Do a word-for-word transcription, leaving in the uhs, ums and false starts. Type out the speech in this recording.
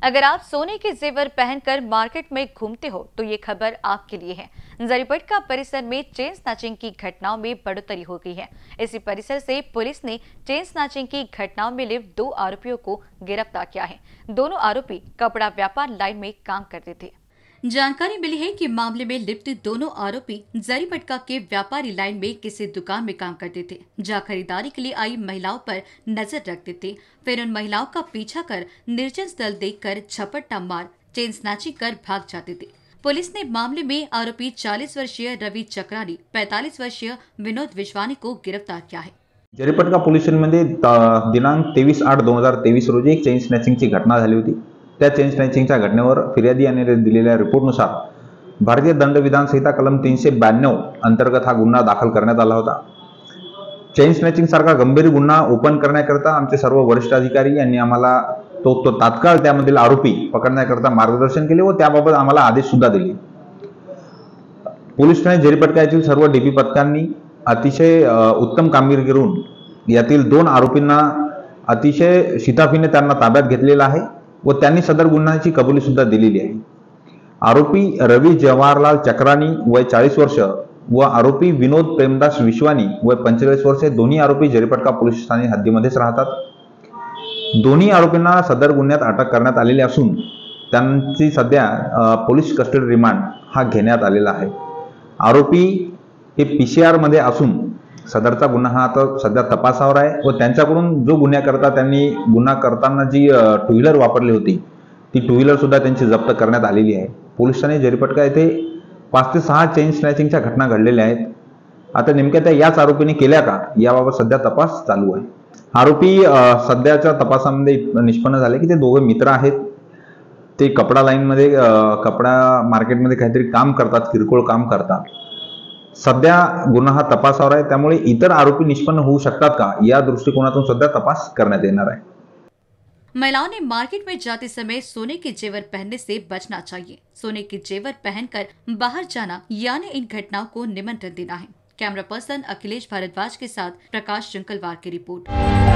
अगर आप सोने के जेवर पहनकर मार्केट में घूमते हो तो ये खबर आपके लिए है। जरीपटका परिसर में चेन स्नैचिंग की घटनाओं में बढ़ोतरी हो गई है। इसी परिसर से पुलिस ने चेन स्नैचिंग की घटनाओं में लिप्त दो आरोपियों को गिरफ्तार किया है। दोनों आरोपी कपड़ा व्यापार लाइन में काम करते थे। जानकारी मिली है कि मामले में लिप्त दोनों आरोपी जरीपटका के व्यापारी लाइन में किसी दुकान में काम करते थे, जहां खरीदारी के लिए आई महिलाओं पर नजर रखते थे। फिर उन महिलाओं का पीछा कर निर्जन स्थल देखकर झपट्टा मार चेन स्नैचिंग कर भाग जाते थे। पुलिस ने मामले में आरोपी चालीस वर्षीय रवि चक्रानी, पैंतालीस वर्षीय विनोद विश्वानी को गिरफ्तार किया है। जरीपटका पोलीस स्टेशनमध्ये दिनांक तेवीस आठ दोन हजार तेवीस रोजी एक चेन स्नॅचिंगची घटना झाली होती। त्या चेन स्नॅचिंगच्या घटनेवर फिर्यादी यांनी दिलेल्या रिपोर्टनुसार भारतीय दंडविधान संहिता कलम तीनशे ब्याण्णव अंतर्गत हा गुन्हा दाखल करण्यात आला होता। चेन स्नॅचिंग सारखा गंभीर गुन्हा ओपन करण्याकरता आमचे सर्व वरिष्ठ अधिकारी यांनी आम्हाला तो तो तात्काळ त्यामधील आरोपी पकडण्याकरता मार्गदर्शन केले व त्याबाबत आम्हाला आदेश सुद्धा दिले। पोलीस ठाणे जरीपटका येथील सर्व डीपी पथकांनी अतिशय उत्तम कामगिरी करून यातील दोन आरोपींना अतिशय शिताफीने त्यांना ताब्यात घेतलेला आहे व त्यांनी सदर गुन्ह्याची कबुली सुद्धा दिलेली आहे। आरोपी रवि जवाहरलाल चक्रानी वय चाळीस वर्ष व आरोपी विनोद प्रेमदास विश्वानी वय पंचेचाळीस वर्ष दोन्ही आरोपी जरीपटका पोलीस ठाणे हद्दीमध्येच राहतात। दोन्ही आरोपींना सदर गुन्ह्यात अटक करण्यात आलेली असून त्यांची सध्या पोलीस कस्टडी रिमांड हा घेण्यात आलेला आहे। आरोपी हे पीसीआर मध्ये असून सदरचा गुन्हा हा आता सध्या तपासावर आहे व त्यांच्याकडून जो गुन्हा करता त्यांनी गुन्हा करताना जी टू व्हीलर वापरली होती ती टू व्हीलर सुद्धा त्यांची जप्त करण्यात आलेली आहे। पोलीस ठाणे जरीपटका येथे पाच ते सहा चेन स्नॅचिंगच्या घटना घडलेल्या आहेत। आता नेमक्या त्या याच आरोपीने केल्या का याबाबत सध्या तपास चालू आहे। आरोपी सध्याच्या तपासामध्ये निष्पन्न झाले की ते दोघे मित्र आहेत। ते कपडा लाईन मध्ये कपडा मार्केटमध्ये काहीतरी काम करतात, किरकोळ काम करतात। सध्या गुन्हा हा तपासावर आहे, त्यामुळे इतर आरोपी निष्पन्न होऊ शकतात का या दृष्टिकोनातून सध्या तपास करण्यात येणार आहे। महिलाओं ने मार्केट में जाते समय सोने के जेवर पहनने से बचना चाहिए। सोने के जेवर पहनकर बाहर जाना यानी इन घटनाओं को निमंत्रण देना है। कैमरा पर्सन अखिलेश भारद्वाज के साथ प्रकाश जंगलवार की रिपोर्ट।